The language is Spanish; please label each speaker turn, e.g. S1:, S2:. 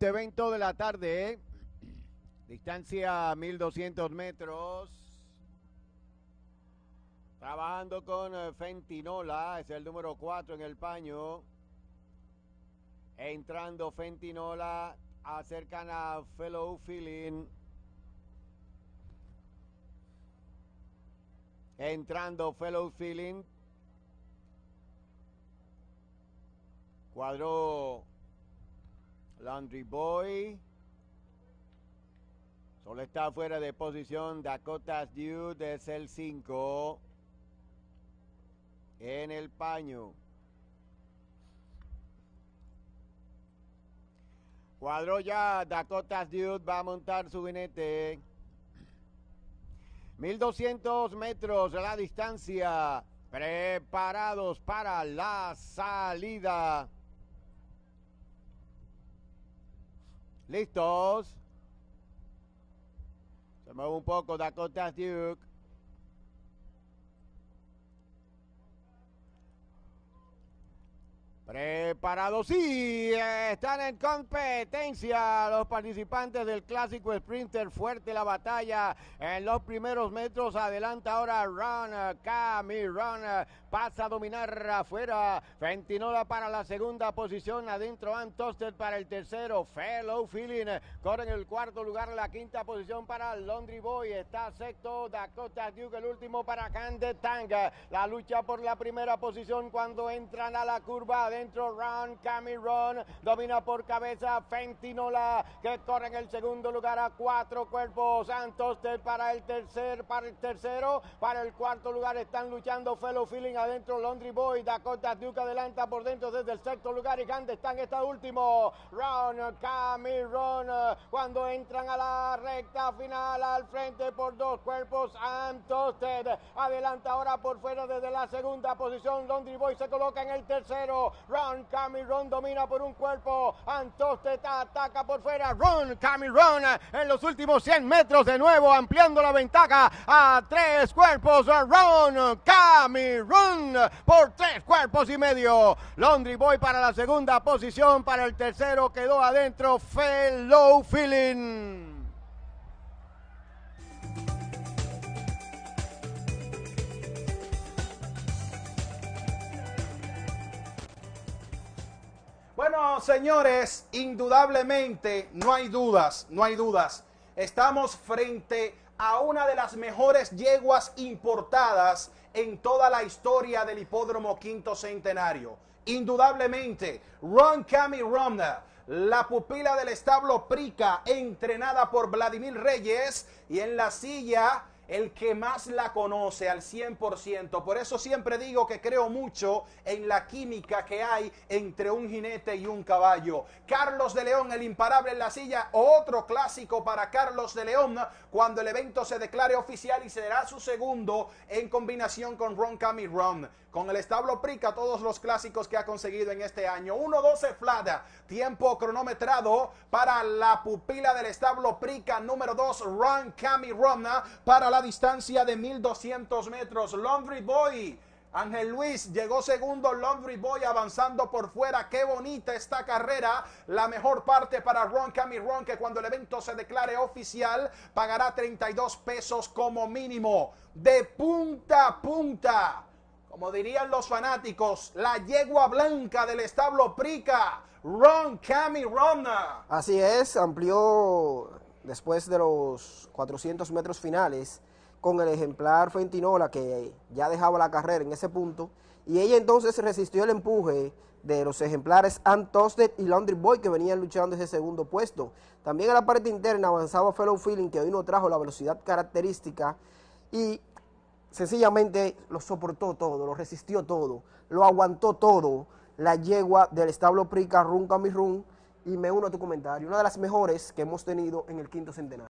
S1: evento de la tarde, distancia 1200 metros, trabajando con Fentinola, es el número 4 en el paño, entrando Fentinola, acercan a Fellow Feeling, entrando Fellow Feeling, cuadró Laundry Boy, solo está fuera de posición Dakota's Dude, es el 5 en el paño. Cuadró ya Dakota's Dude, va a montar su jinete. 1200 metros la distancia, preparados para la salida. Listos. Se mueve un poco Dakota's Dude. Preparados, sí, están en competencia los participantes del clásico sprinter. Fuerte la batalla en los primeros metros. Adelanta ahora Ron Cameron, pasa a dominar afuera. Fentinola para la segunda posición, adentro Ann Toster para el tercero. Fellow Feeling corre en el cuarto lugar, la quinta posición para Laundry Boy. Está sexto Dakota's Dude, el último para Cande Tanga. La lucha por la primera posición cuando entran a la curva. Adentro Ron Cameron, domina por cabeza Fentinola, que corre en el segundo lugar a 4 cuerpos. Ann Toster para el tercero, para el cuarto lugar están luchando Fellow Feeling, adentro Laundry Boy. Dakota's Dude adelanta por dentro desde el sexto lugar y Cande Tanga está último. Ron Cameron, cuando entran a la recta final al frente por 2 cuerpos. Ann Toster adelanta ahora por fuera desde la segunda posición. Laundry Boy se coloca en el tercero. Ron Cameron domina por un cuerpo. Ann Toster ataca por fuera. Ron Cameron en los últimos 100 metros de nuevo ampliando la ventaja a 3 cuerpos. Ron Cameron por 3 cuerpos y medio. Laundry Boy para la segunda posición. Para el tercero quedó adentro Fellow Feeling.
S2: Bueno, señores, indudablemente no hay dudas. Estamos frente a una de las mejores yeguas importadas en toda la historia del Hipódromo Quinto Centenario. Indudablemente, Ron Cameron, la pupila del establo Prica, entrenada por Vladimir Reyes, y en la silla el que más la conoce al 100%. Por eso siempre digo que creo mucho en la química que hay entre un jinete y un caballo. Carlos de León, el imparable en la silla, otro clásico para Carlos de León cuando el evento se declare oficial, y será su segundo en combinación con Ron Cameron. Con el establo Prica, todos los clásicos que ha conseguido en este año. 1:12 flat, tiempo cronometrado para la pupila del establo Prica, número 2, Ron Cameron, para la distancia de 1200 metros. Laundry Boy, Ángel Luis llegó segundo. Laundry Boy avanzando por fuera. Qué bonita esta carrera. La mejor parte para Ron Cameron, que cuando el evento se declare oficial pagará 32 pesos como mínimo. De punta a punta, como dirían los fanáticos, la yegua blanca del establo Prica, Ron Cameron.
S3: Así es, amplió después de los 400 metros finales con el ejemplar Fentinola, que ya dejaba la carrera en ese punto, y ella entonces resistió el empuje de los ejemplares Ann Toster y Laundry Boy, que venían luchando ese segundo puesto. También en la parte interna avanzaba Fellow Feeling, que hoy no trajo la velocidad característica y sencillamente lo soportó todo, lo resistió todo, lo aguantó todo la yegua del establo Prica, Ron Cameron, y me uno a tu comentario, una de las mejores que hemos tenido en el Quinto Centenario.